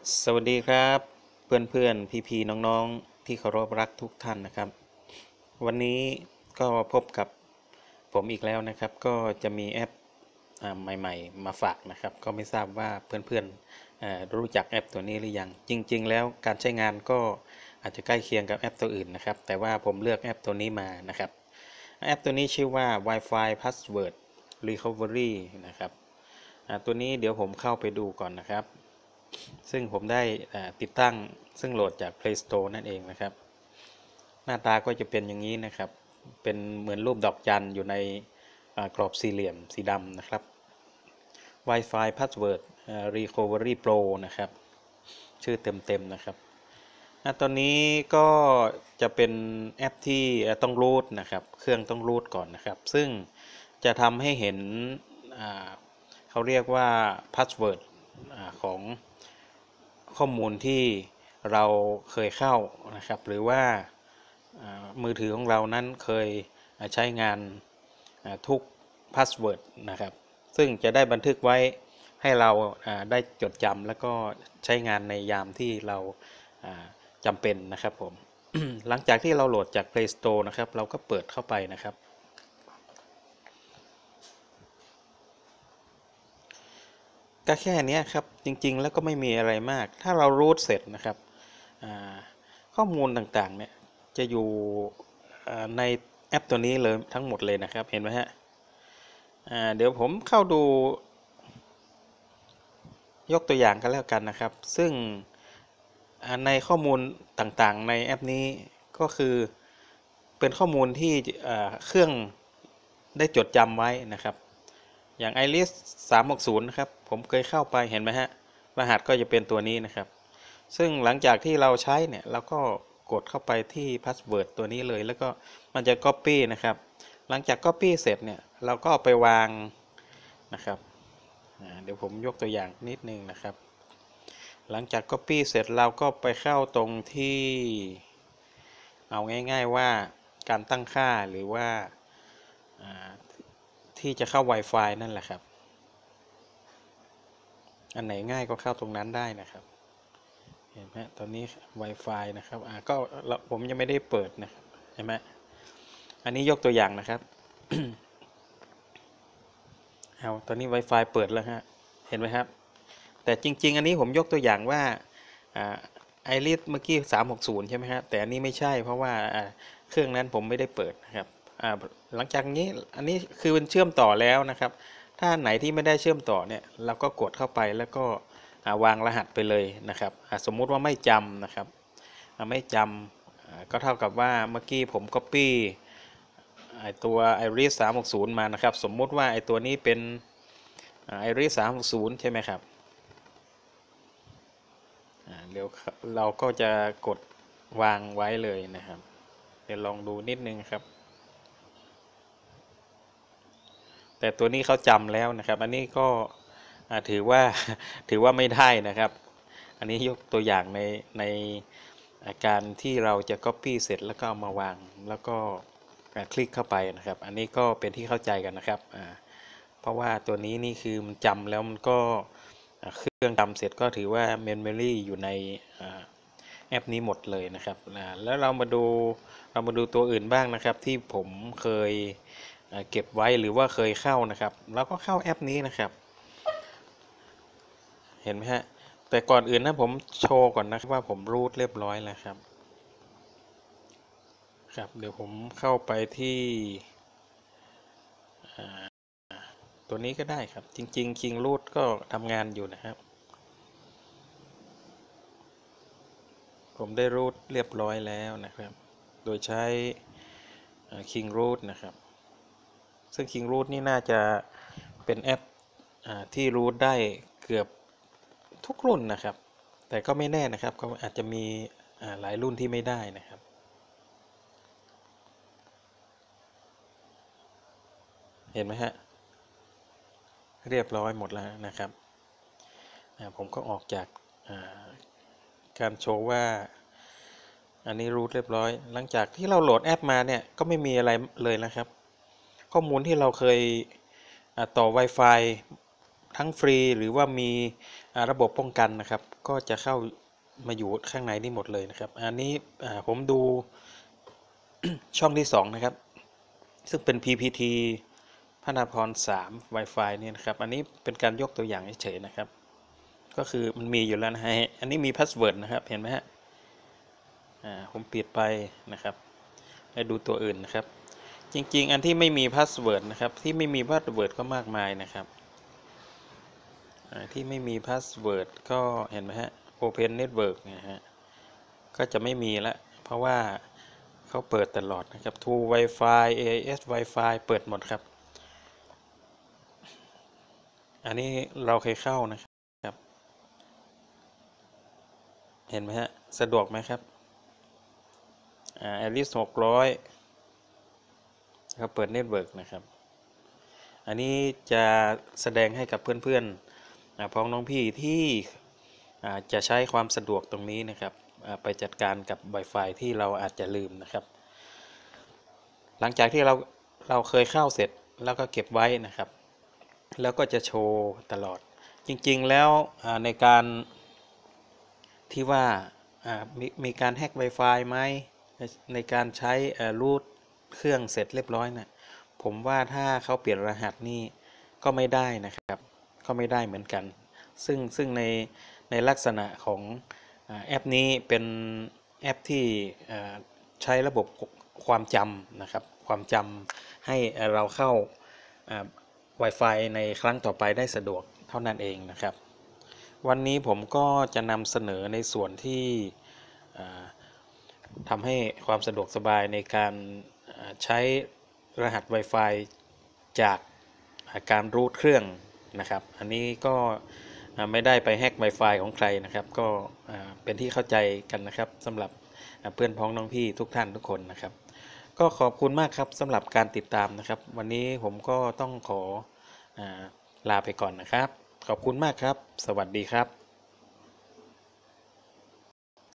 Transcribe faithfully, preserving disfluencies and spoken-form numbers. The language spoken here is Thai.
สวัสดีครับเพื่อนเพื่อนพี่พี่น้องๆที่เคารพรักทุกท่านนะครับวันนี้ก็พบกับผมอีกแล้วนะครับก็จะมีแอปใหม่ๆมาฝากนะครับก็ไม่ทราบว่าเพื่อนเพื่อนรู้จักแอปตัวนี้หรือยังจริงๆแล้วการใช้งานก็อาจจะใกล้เคียงกับแอปตัวอื่นนะครับแต่ว่าผมเลือกแอปตัวนี้มานะครับแอปตัวนี้ชื่อว่า Wi-Fi Password Recovery นะครับตัวนี้เดี๋ยวผมเข้าไปดูก่อนนะครับซึ่งผมได้ติดตั้งซึ่งโหลดจาก Play Store นั่นเองนะครับหน้าตาก็จะเป็นอย่างนี้นะครับเป็นเหมือนรูปดอกจันอยู่ในกรอบสี่เหลี่ยมสีดำนะครับ Wi-Fi Password Recovery Pro นะครับชื่อเต็มๆนะครับตอนนี้ก็จะเป็นแอปที่ต้องรูทนะครับเครื่องต้องรูทก่อนนะครับซึ่งจะทำให้เห็นเขาเรียกว่า Password ของข้อมูลที่เราเคยเข้านะครับหรือว่ามือถือของเรานั้นเคยใช้งานทุกพาสเวิร์ดนะครับซึ่งจะได้บันทึกไว้ให้เราได้จดจำแล้วก็ใช้งานในยามที่เราจำเป็นนะครับผม หลังจากที่เราโหลดจาก Play Store นะครับเราก็เปิดเข้าไปนะครับก็แค่นี้ครับจริงๆแล้วก็ไม่มีอะไรมากถ้าเรารูทเสร็จนะครับข้อมูลต่างๆเนี่ยจะอยู่ในแอปตัวนี้เลยทั้งหมดเลยนะครับเห็นไหมฮะเดี๋ยวผมเข้าดูยกตัวอย่างกันแล้วกันนะครับซึ่งในข้อมูลต่างๆในแอปนี้ก็คือเป็นข้อมูลที่เครื่องได้จดจำไว้นะครับอย่าง ไอ อาร์ ไอ เอส สามหกศูนย์นะครับผมเคยเข้าไปเห็นไหมฮะรหัสก็จะเป็นตัวนี้นะครับซึ่งหลังจากที่เราใช้เนี่ยเราก็กดเข้าไปที่พาสเวิร์ดตัวนี้เลยแล้วก็มันจะ Copy นะครับหลังจาก Copy เสร็จเนี่ยเราก็ไปวางนะครับเดี๋ยวผมยกตัวอย่างนิดนึงนะครับหลังจาก Copy เสร็จเราก็ไปเข้าตรงที่เอาง่ายๆว่าการตั้งค่าหรือว่าที่จะเข้า Wi-Fi นั่นแหละครับอันไหนง่ายก็เข้าตรงนั้นได้นะครับเห็นไหมตอนนี้ Wi-Fi นะครับอ่าก็ผมยังไม่ได้เปิดนะครับเห็นไหมอันนี้ยกตัวอย่างนะครับเอาตอนนี้ Wi-Fi เปิดแล้วฮะเห็นไหมครับแต่จริงๆอันนี้ผมยกตัวอย่างว่าไอริสเมื่อกี้สามหกศูนย์ใช่ไหมครับแต่อันนี้ไม่ใช่เพราะว่าเครื่องนั้นผมไม่ได้เปิดนะครับหลังจากนี้อันนี้คือมันเชื่อมต่อแล้วนะครับถ้าไหนที่ไม่ได้เชื่อมต่อเนี่ยเราก็กดเข้าไปแล้วก็วางรหัสไปเลยนะครับสมมุติว่าไม่จำนะครับไม่จำก็เท่ากับว่าเมื่อกี้ผม Copy ไอตัว Iris สามหกศูนย์มานะครับสมมุติว่าไอตัวนี้เป็นIris สามหกศูนย์ใช่ไหมครับเดี๋ยวเราก็จะกดวางไว้เลยนะครับเดี๋ยวลองดูนิดนึงครับแต่ตัวนี้เขาจำแล้วนะครับอันนี้ก็ถือว่าถือว่าไม่ได้นะครับอันนี้ยกตัวอย่างในในการที่เราจะ Copy เสร็จแล้วก็เอามาวางแล้วก็คลิกเข้าไปนะครับอันนี้ก็เป็นที่เข้าใจกันนะครับเพราะว่าตัวนี้นี่คือมันจำแล้วมันก็เครื่องจำเสร็จก็ถือว่า Memory อยู่ในแอปนี้หมดเลยนะครับแล้วเรามาดูเรามาดูตัวอื่นบ้างนะครับที่ผมเคยเก็บไว้หรือว่าเคยเข้านะครับแล้วก็เข้าแอปนี้นะครับเห็นไหมฮะแต่ก่อนอื่นนะผมโชว์ก่อนนะครับว่าผมรูทเรียบร้อยแล้วครับครับเดี๋ยวผมเข้าไปที่ตัวนี้ก็ได้ครับจริงๆ King Root ก็ทำงานอยู่นะครับผมได้รูทเรียบร้อยแล้วนะครับโดยใช้ King Root นะครับซึ่ง King Root นี่น่าจะเป็นแอปที่รูทได้เกือบทุกรุ่นนะครับแต่ก็ไม่แน่นะครับก็อาจจะมีหลายรุ่นที่ไม่ได้นะครับเห็นไหมฮะเรียบร้อยหมดแล้วนะครับผมก็ออกจากการโชว์ว่าอันนี้รูทเรียบร้อยหลังจากที่เราโหลดแอปมาเนี่ยก็ไม่มีอะไรเลยนะครับข้อมูลที่เราเคยต่อ Wi-Fi ทั้งฟรีหรือว่ามีระบบป้องกันนะครับก็จะเข้ามาอยู่ข้างในนี่หมดเลยนะครับอันนี้ผมดู ช่องที่สองนะครับซึ่งเป็น พี พี ที พระนครสาม Wi-Fi เนี่ยนะครับอันนี้เป็นการยกตัวอย่างเฉยๆนะครับก็คือมันมีอยู่แล้วนะฮะอันนี้มีพาสเวิร์ดนะครับเห็นไหมฮะอ่าผมปิดไปนะครับให้ดูตัวอื่นนะครับจริงๆอันที่ไม่มีพาสเวิร์ดนะครับที่ไม่มีพาสเวิร์ดก็มากมายนะครับที่ไม่มีพาสเวิร์ดก็เห็นไหมฮะ Open Network นะฮะก็จะไม่มีละเพราะว่าเขาเปิดตลอดนะครับ True Wi-Fi เอ เอส Wi-Fi เปิดหมดครับอันนี้เราเคยเข้านะครับเห็นไหมฮะสะดวกไหมครับอ่า Alice หกร้อยเขาเปิดเน็ตเวิร์กนะครับอันนี้จะแสดงให้กับเพื่อนๆพ้องน้องพี่ที่จะใช้ความสะดวกตรงนี้นะครับไปจัดการกับ Wi-Fi ที่เราอาจจะลืมนะครับหลังจากที่เราเราเคยเข้าเสร็จแล้วก็เก็บไว้นะครับแล้วก็จะโชว์ตลอดจริงๆแล้วในการที่ว่ามีมีการแฮ็ก Wi-Fi ไหมในการใช้รูทเครื่องเสร็จเรียบร้อยนะผมว่าถ้าเขาเปลี่ยนรหัสนี่ก็ไม่ได้นะครับก็ไม่ได้เหมือนกันซึ่งซึ่งในในลักษณะของแอปนี้เป็นแอปที่ใช้ระบบความจำนะครับความจำให้เราเข้า Wi-Fi ในครั้งต่อไปได้สะดวกเท่านั้นเองนะครับวันนี้ผมก็จะนำเสนอในส่วนที่ทำให้ความสะดวกสบายในการใช้รหัส Wi-Fi จากการรูทเครื่องนะครับอันนี้ก็ไม่ได้ไปแฮ็ก Wi-Fi ของใครนะครับก็เป็นที่เข้าใจกันนะครับสำหรับเพื่อนพ้องน้องพี่ทุกท่านทุกคนนะครับก็ขอบคุณมากครับสำหรับการติดตามนะครับวันนี้ผมก็ต้องขอลาไปก่อนนะครับขอบคุณมากครับสวัสดีครับ